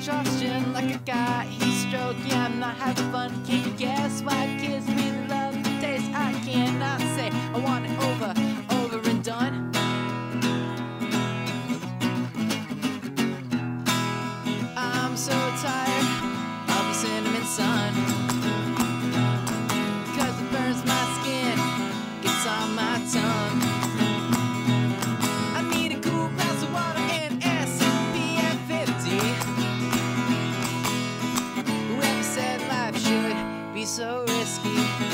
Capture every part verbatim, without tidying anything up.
exhaustion like a guy he's stroking. Yeah, I'm not having fun. Can you guess why kids really love the taste? I cannot say I want it over, over and done. I'm so tired of the cinnamon sun, 'cause it burns my skin, gets on my tongue. I need a cool glass of water and S P F fifty. Whoever said life should be so risky?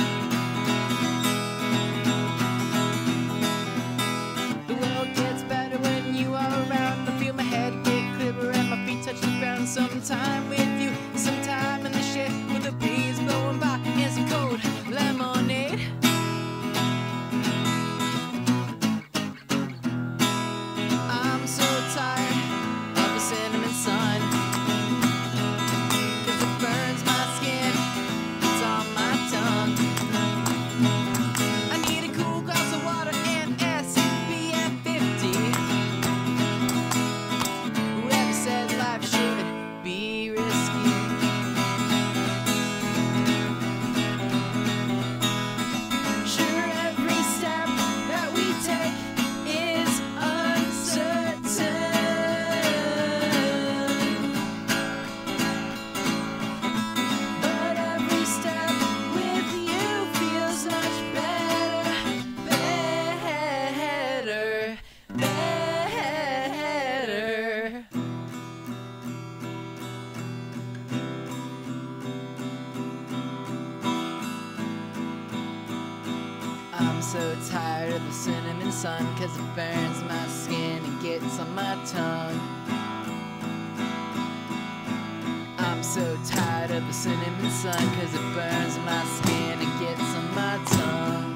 The world gets better when you are around. I feel my head get clearer and my feet touch the ground. Sometime with you, sometime in the shade with a breeze blowing by and some cold lemonade. I'm so tired of the cinnamon sun, 'cause it burns my skin, it's on my tongue. I need a cool glass of water and S P F fifty. Whoever said life should be risky? Sure, every step that we take is uncertain, but every step with you feels much better, better, better. I'm so tired of the cinnamon sun, 'cause it burns my skin and gets on my tongue. I'm so tired of the cinnamon sun, 'cause it burns my skin and gets on my tongue.